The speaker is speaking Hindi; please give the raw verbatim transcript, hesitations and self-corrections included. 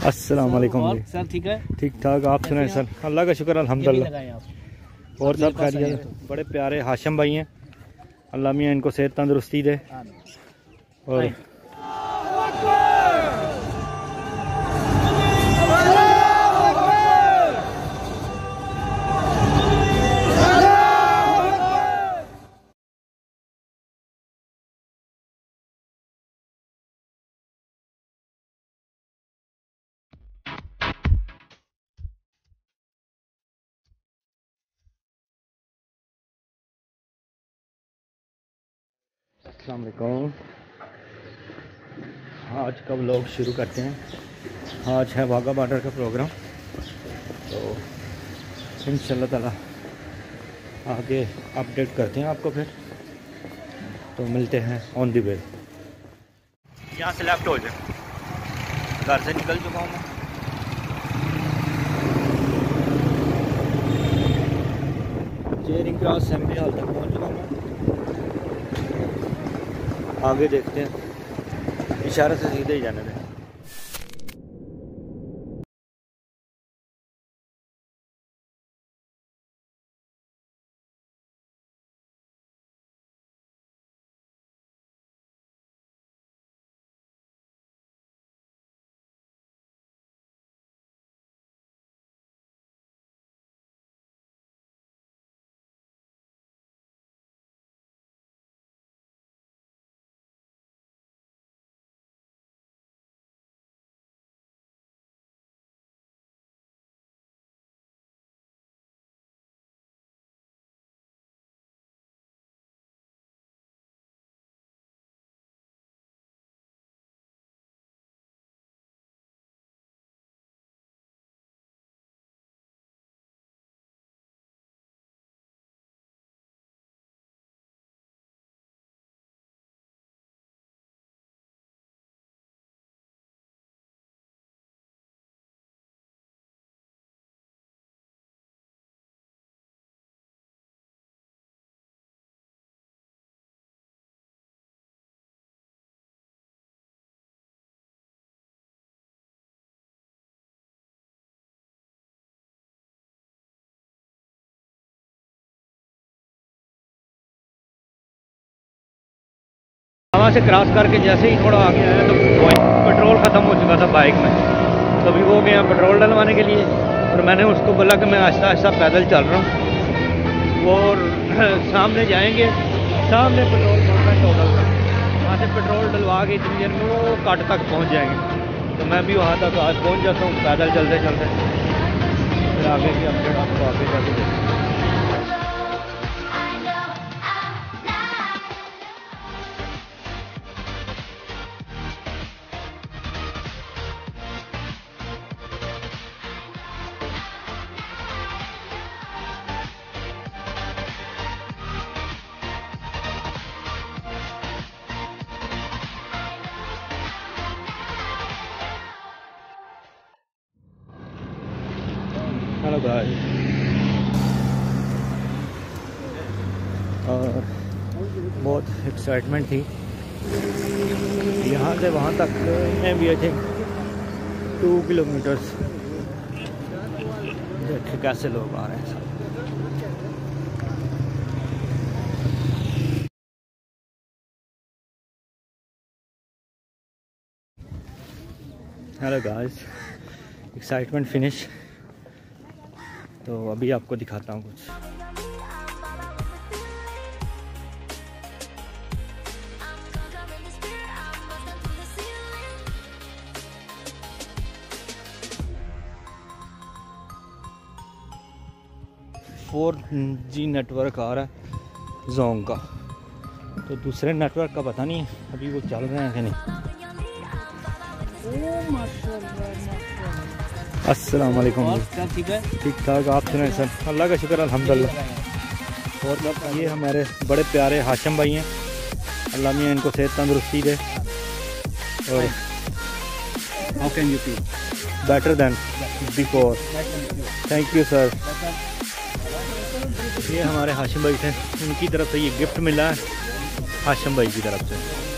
अस्सलाम वालेकुम जी। सर ठीक है? ठीक ठाक, आप सुनाए सर? अल्लाह का शुक्र अल्हम्दुलिल्लाह। और सब खैरियत? बड़े प्यारे हाशिम भाई हैं, अल्लाह मियाँ इनको सेहत तंदुरुस्ती दे। और अस्सलाम वालेकुम। आज का व्लॉग शुरू करते हैं। आज है वाघा बॉर्डर का प्रोग्राम, तो इंशाल्लाह ताला आगे अपडेट करते हैं आपको। फिर तो मिलते हैं ऑन दी वे। यहाँ से लेफ्ट हो जाए, घर से निकल चुका हूँ मैं। चेयरिंग क्रॉस असेंबली हॉल तक पहुँच चुका हूँ। आगे देखते हैं, इशारे से सीधे ही जाने दें। वहाँ से क्रॉस करके जैसे ही थोड़ा आगे आया तो पेट्रोल ख़त्म हो चुका था बाइक में। तो अभी वो गया पेट्रोल डलवाने के लिए, और मैंने उसको बोला कि मैं आहिस्ता आहिस्ता पैदल चल रहा हूँ। वो सामने जाएंगे, सामने पेट्रोल पंप है टोटल का, वहाँ से पेट्रोल डलवा के इतनी देर में वो काट तक पहुँच जाएंगे। तो मैं भी वहाँ तक आज पहुँच जाता हूँ पैदल चलते चलते। फिर आगे की अपडेट आपको आगे जाके देखें। हेलो गाइस, और बहुत एक्साइटमेंट थी। यहाँ से वहाँ तक में भी आई थिंक टू किलोमीटर्स। देखिए कैसे लोग आ रहे हैं सब। Hello guys, excitement finish. तो अभी आपको दिखाता हूँ कुछ। फोर जी नेटवर्क आ रहा है जोंग का, तो दूसरे नेटवर्क का पता नहीं है अभी वो चल रहे हैं कि नहीं। अस्सलाम वालेकुम जी। ठीक है? ठीक ठाक, आप सुनाए सर? अल्लाह का शुक्र अल्हम्दुलिल्लाह। और सब ये हमारे बड़े प्यारे हाशिम भाई हैं, अल्लाह मियाँ इनको सेहत तंदुरुस्ती दे। और how can you feel? Better than before. Thank you sir. ये हमारे हाशिम भाई थे, उनकी तरफ से ये गिफ्ट मिला है हाशिम भाई की तरफ से।